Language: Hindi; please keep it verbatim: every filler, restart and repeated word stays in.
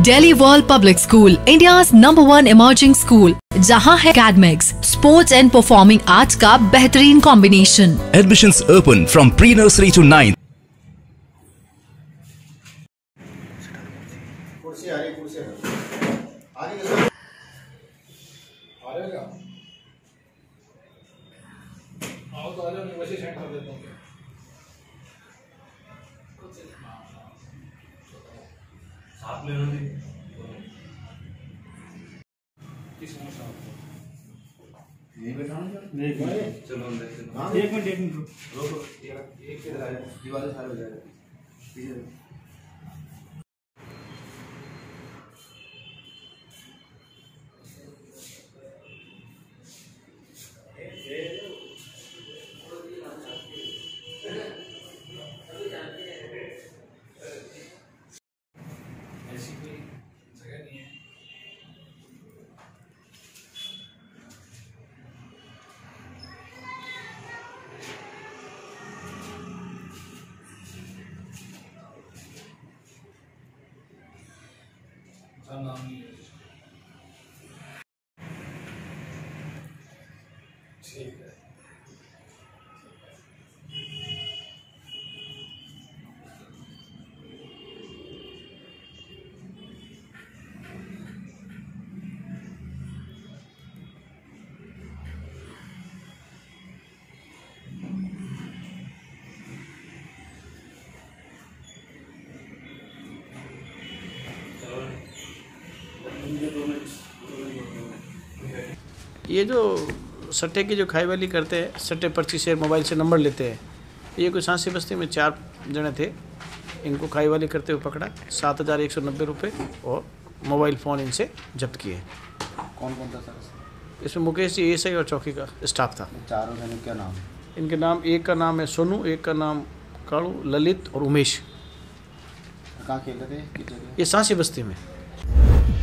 Delhi world public school, India's number one emerging school, जहां है academics, sports and performing arts का बेहतरीन combination. Admissions open from pre-nursery to ninth. साथ में रहने नहीं बैठा नहीं चलो अंदर एक मिनट एक मिनट रोको एक के दीवार सारे हो जाएगा। ऐसी कोई जगह नहीं है। नाम नहीं है। ठीक है। ये जो सट्टे की जो खाई वाली करते हैं, सट्टे पर्ची से मोबाइल से नंबर लेते हैं, ये कोई सांसी बस्ती में चार जने थे, इनको खाई वाली करते हुए पकड़ा, सात हज़ार एक सौ नब्बे रुपये और मोबाइल फ़ोन इनसे जब्त किए। कौन कौन था सर? इसमें मुकेश जी एएसआई और चौकी का स्टाफ था। चारों जने क्या नाम? इनके नाम, एक का नाम है सोनू, एक का नाम कालू, ललित और उमेश। कहाँ खेल रहे थे? ये सांसी बस्ती में।